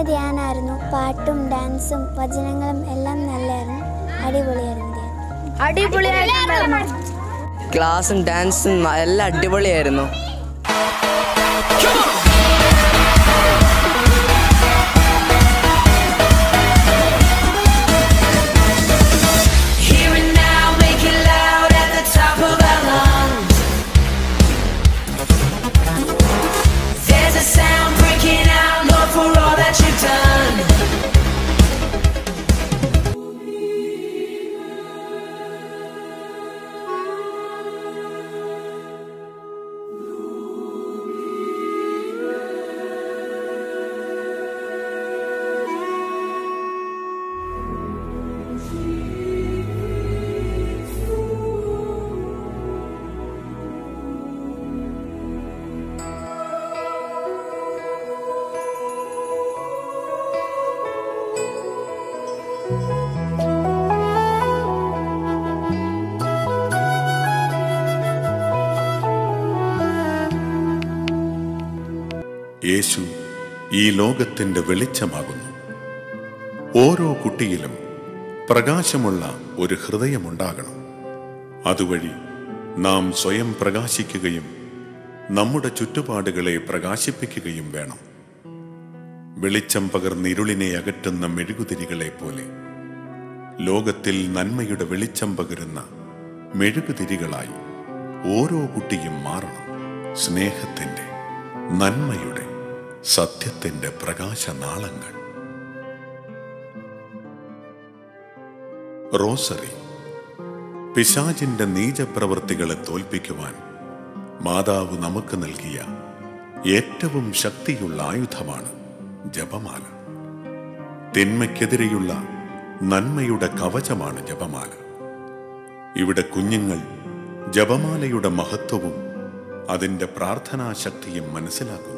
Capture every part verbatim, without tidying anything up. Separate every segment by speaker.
Speaker 1: ധ്യാനമായിരുന്നു. പാട്ടും ഡാൻസും വചനങ്ങളും എല്ലാം നല്ലായിരുന്നു. അടിപൊളിയായിരുന്നു.
Speaker 2: അടിപൊളിയായിരുന്നു.
Speaker 3: ക്ലാസ്സും ഡാൻസും എല്ലാം അടിപൊളിയായിരുന്നു.
Speaker 4: യേശു ഈ ലോകത്തിൻ്റെ വെളിച്ചമാകുന്നു. ഓരോ കുട്ടിയിലും പ്രകാശമുള്ള ഒരു ഹൃദയമുണ്ടാകണം. അതുവഴി നാം സ്വയം പ്രകാശിക്കുകയും നമ്മുടെ ചുറ്റുപാടുകളെ പ്രകാശിപ്പിക്കുകയും വേണം. വെളിച്ചം പകർന്ന് ഇരുളിനെ അകറ്റുന്ന മെഴുകുതിരികളെ പോലെ ലോകത്തിൽ നന്മയുടെ വെളിച്ചം പകരുന്ന മെഴുകുതിരികളായി ഓരോ കുട്ടിയും മാറണം. സ്നേഹത്തിൻ്റെ, നന്മയുടെ, സത്യത്തിൻ്റെ പ്രകാശനാളങ്ങൾ. റോസറി. പിശാചിന്റെ നീചപ്രവൃത്തികളെ തോൽപ്പിക്കുവാൻ മാതാവ് നമുക്ക് നൽകിയ ഏറ്റവും ശക്തിയുള്ള ആയുധമാണ് ജപമാല. തിന്മയ്ക്കെതിരെയുള്ള നന്മയുടെ കവചമാണ് ജപമാല. ഇവിടെ കുഞ്ഞുങ്ങൾ ജപമാലയുടെ മഹത്വവും അതിൻ്റെ പ്രാർത്ഥനാശക്തിയും മനസ്സിലാക്കുന്നു.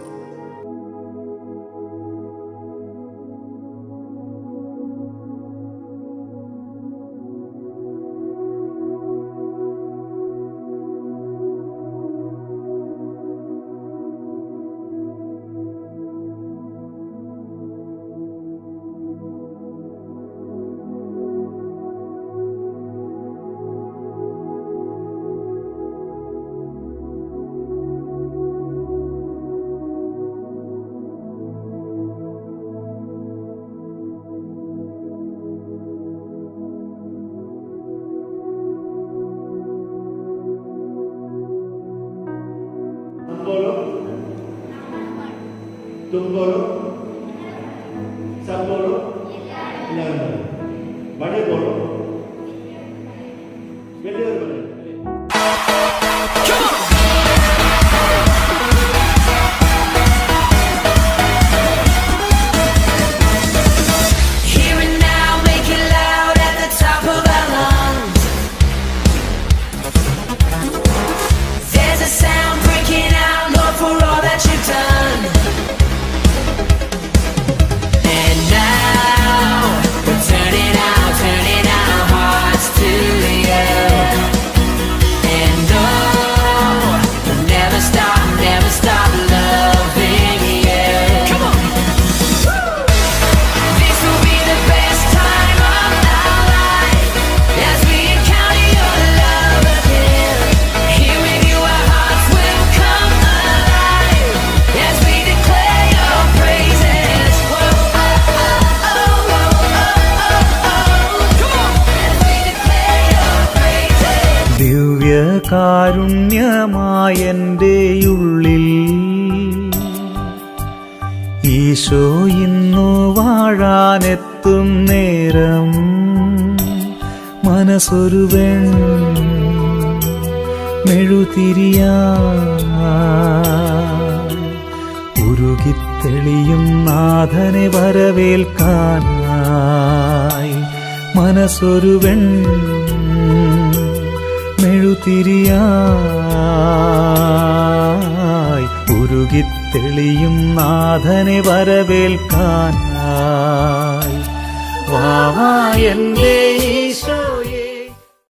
Speaker 5: तुम बोलो, सब बोलो, बड़े बोलो, बेटे और बड़े।
Speaker 6: കാരുണ്യമായെൻ്റെ ഉള്ളിൽ ഈശോ ഇന്നു വാഴാനെത്തും നേരം മനസ്സൊരുവൻ മെഴുതിരിയായി ഉരുകിത്തെളിയും നാഥനെ വരവേൽക്കാനായി മനസ്സൊരുവൻ മെഴുതിരിയായി ഉരുകിത്തെളിയും നാഥനെ വരവേൽക്കാനായി വാ വാ എൻ്റെ ഈശോ